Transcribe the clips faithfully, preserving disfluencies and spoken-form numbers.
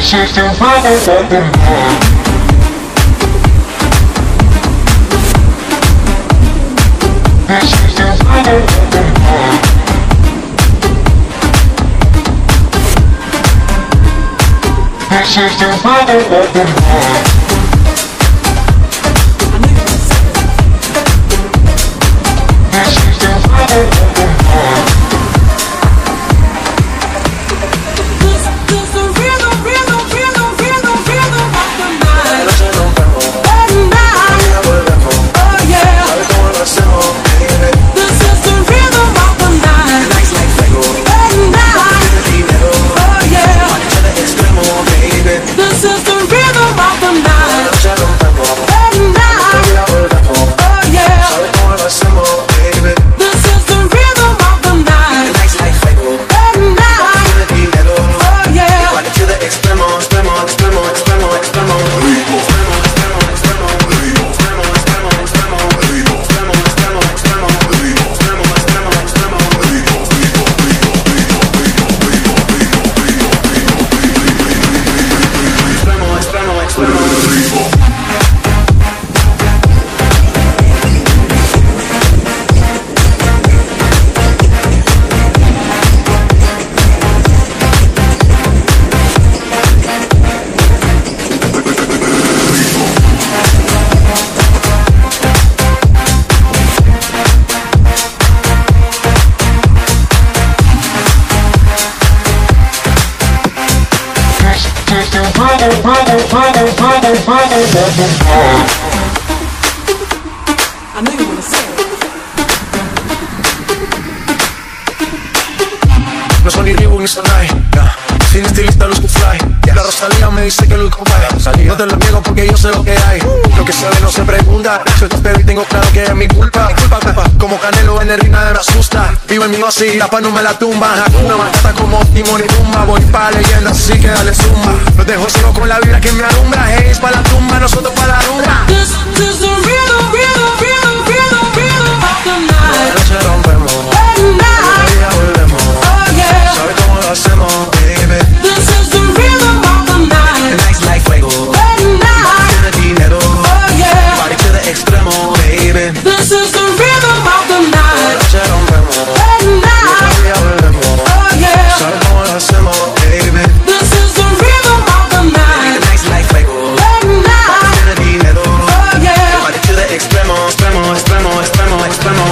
She's still fighting for the more. She's still fighting for the more. She's still fighting for the more. She's still fighting for the more. I know you wanna say it. No son ni Reebok ni Sonai, yeah. Sin estilista luzco fly, yeah. La Rosalía me dice que luzco fly. No te lo niego porque yo sé lo que hay. Lo que se ve no se pregunta. Yo te espero y tengo claro que es mi culpa. Mi culpa, culpa. Como Canelo en el ring nadie me asusta. Vivo en mi oasis, la paz no me la tumba. Hakuna Matata como Timón y Pumba. Voy pa' leyenda, así que dale zumba. Los dejo solo con la vida que me alumbra. Hey, es pa' la tumba, nosotros pa' la rumba. This is the rhythm, rhythm, rhythm, rhythm, rhythm of the night. La noche rompemos, At otro día volvemos. Oh yeah. ¿Sabes cómo lo hacemos, baby? This is the rhythm of the night. Nights like fuego, At night. tiene dinero. Oh yeah. Party to the extremo, baby. This is the rhythm of the La night. noche rompemos, At night. otro día volvemos. Oh yeah. ¿Sabes cómo lo hacemos, baby? This is the rhythm of the night. Nights like fuego, At night. tiene dinero. Oh yeah. Party to the extremo, extremo, extremo, extremo, extremo.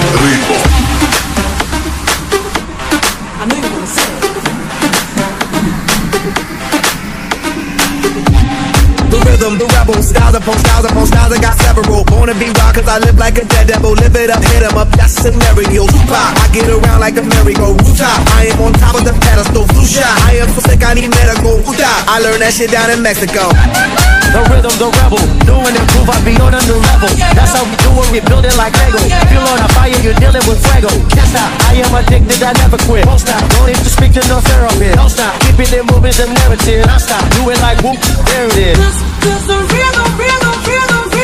I know you wanna say it. The rhythm, the rebel, styles upon styles upon styles, I got several. Born to be wild cause I live like a dead devil. Live it up, hit 'em up, that's a scenario. Tupac, I get around like a merry-go rooftop. I am on top of the pedestal, flu shot. I am so sick, I need medical. Ooh-da. I learned that shit down in Mexico. The rhythm, the rebel, new and improve, I be on a new level. That's how we do it, we build it like Lego. If you're on a fire, you're dealing with fuego. Can't stop, I am addicted, I never quit. Won't stop, don't need to speak to no therapist. Don't stop, keeping it moving, the narrative. Don't stop, do it like whoop, there it is. This is the rhythm, rhythm, rhythm, rhythm.